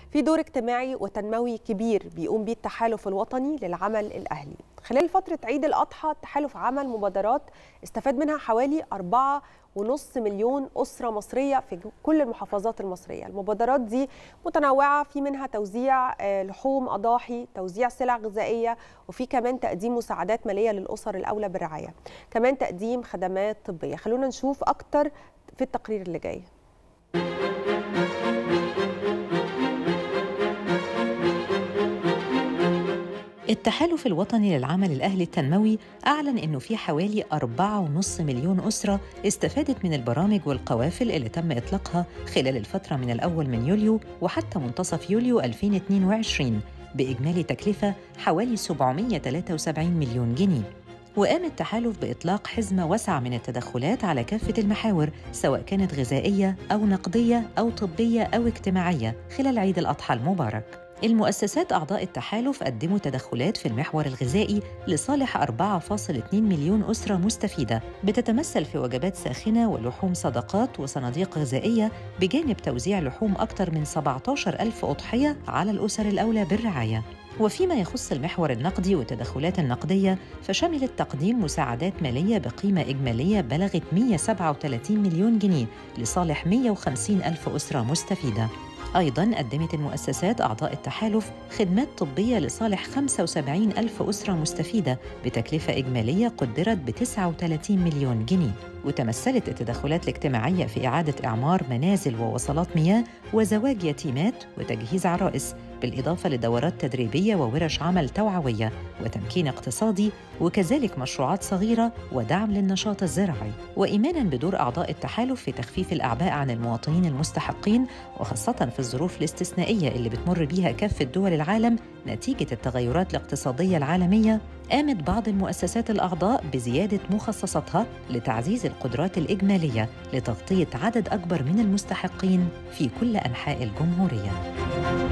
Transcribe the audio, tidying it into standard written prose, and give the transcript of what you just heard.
في دور اجتماعي وتنموي كبير بيقوم بيه التحالف الوطني للعمل الأهلي. خلال فترة عيد الأضحى التحالف عمل مبادرات استفاد منها حوالي 4.5 مليون أسرة مصرية في كل المحافظات المصرية. المبادرات دي متنوعة، في منها توزيع لحوم أضاحي، توزيع سلع غذائية، وفي كمان تقديم مساعدات مالية للأسر الأولى بالرعاية، كمان تقديم خدمات طبية. خلونا نشوف أكتر في التقرير اللي جاي. التحالف الوطني للعمل الأهلي التنموي أعلن أنه في حوالي 4.5 مليون أسرة استفادت من البرامج والقوافل اللي تم إطلاقها خلال الفترة من الأول من يوليو وحتى منتصف يوليو 2022 بإجمالي تكلفة حوالي 773 مليون جنيه. وقام التحالف بإطلاق حزمة واسعة من التدخلات على كافة المحاور، سواء كانت غذائية أو نقدية أو طبية أو اجتماعية خلال عيد الأضحى المبارك. المؤسسات أعضاء التحالف قدموا تدخلات في المحور الغذائي لصالح 4.2 مليون أسرة مستفيدة، بتتمثل في وجبات ساخنة ولحوم صدقات وصناديق غذائية، بجانب توزيع لحوم أكثر من 17,000 أضحية على الأسر الأولى بالرعاية. وفيما يخص المحور النقدي والتدخلات النقدية، فشملت تقديم مساعدات مالية بقيمة إجمالية بلغت 137 مليون جنيه لصالح 150,000 أسرة مستفيدة. أيضاً قدمت المؤسسات أعضاء التحالف خدمات طبية لصالح 75,000 أسرة مستفيدة بتكلفة إجمالية قدرت ب 39 مليون جنيه. وتمثلت التدخلات الاجتماعية في إعادة إعمار منازل ووصلات مياه وزواج يتيمات وتجهيز عرائس، بالإضافة لدورات تدريبية وورش عمل توعوية وتمكين اقتصادي، وكذلك مشروعات صغيرة ودعم للنشاط الزراعي. وإيماناً بدور أعضاء التحالف في تخفيف الأعباء عن المواطنين المستحقين، وخاصة في الظروف الاستثنائية اللي بتمر بيها كافة دول العالم نتيجة التغيرات الاقتصادية العالمية، قامت بعض المؤسسات الأعضاء بزيادة مخصصاتها لتعزيز القدرات الإجمالية لتغطية عدد أكبر من المستحقين في كل أنحاء الجمهورية.